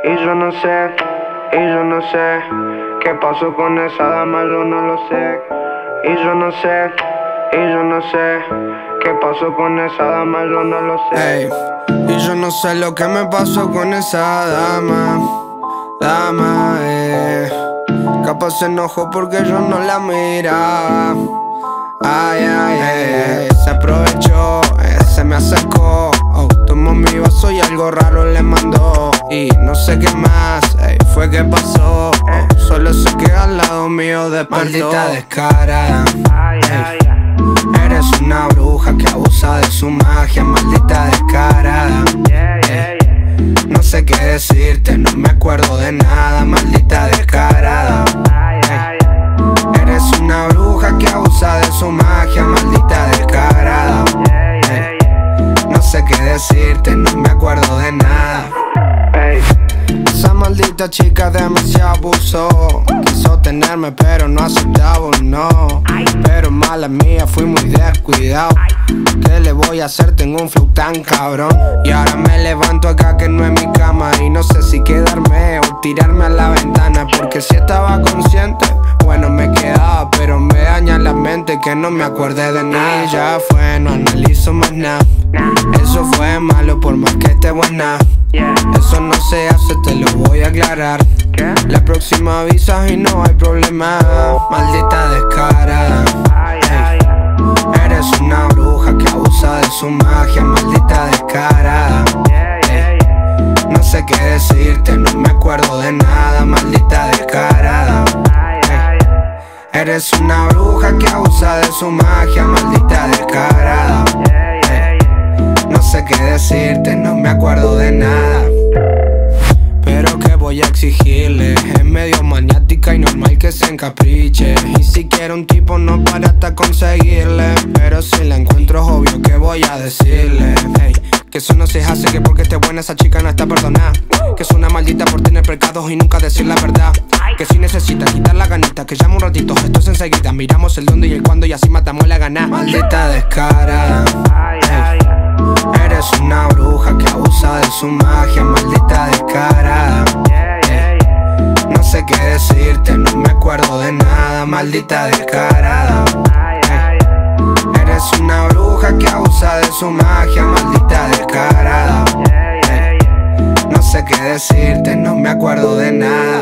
Y yo no sé qué pasó con esa dama, yo no lo sé. Y yo no sé qué pasó con esa dama, yo no lo sé. Ey, y yo no sé lo que me pasó con esa dama, capaz se enojó porque yo no la miraba. Ay, se aprovechó, se me acercó, tomó mi vaso y algo raro le mandó. Y no sé qué más, fue que pasó, solo sé que al lado mío despertó. Maldita descarada, eres una bruja que abusa de su magia, maldita descarada. No sé qué decirte, no me acuerdo de nada, maldita descarada. Eres una bruja que abusa de su magia, maldita descarada. No sé qué decirte, no me acuerdo de nada. Esa maldita chica demasiado abusó. Quiso tenerme pero no aceptaba un no. Pero mala mía, fui muy descuidado. ¿Qué le voy a hacer? Tengo un flow tan cabrón. Y ahora me levanto acá que no es mi cama. Y no sé si quedarme o tirarme a la ventana. Porque si estaba consciente, bueno me quedaba. Pero me daña la mente que no me acuerde de nada. Y ya fue, no analizo más nada. Eso fue malo por más que esté buena. Eso no se hace, te lo voy a aclarar. La próxima avisas y no hay problema. Maldita descarada, eres una bruja que abusa de su magia, maldita descarada. No sé qué decirte, no me acuerdo de nada, maldita descarada. Eres una bruja que abusa de su magia, maldita descarada. No sé qué decirte, no me acuerdo de nada. Pero que voy a exigirle, es medio maniática y normal que se encapriche. Y si quiero un tipo no para hasta conseguirle. Pero si la encuentro es obvio que voy a decirle, que eso no se hace, que porque esté buena esa chica no está perdonada. Que es una maldita por tener pecados y nunca decir la verdad. Que si necesita quitar la ganita, que llame un ratito, esto es enseguida. Miramos el dónde y el cuándo y así matamos la gana. Maldita descarada, eres una bruja que abusa de su magia, maldita descarada. No sé qué decirte, no me acuerdo de nada, maldita descarada. Eres una bruja que abusa de su magia, maldita descarada. No sé qué decirte, no me acuerdo de nada.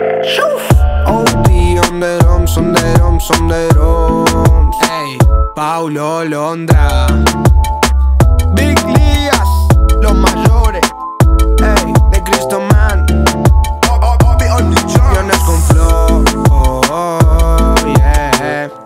OD on the drums, on the drums, on the drums. Ey, Paulo Londra, Big Ligas, los mayores, de Cristo Man. Guiones con flow, yeah.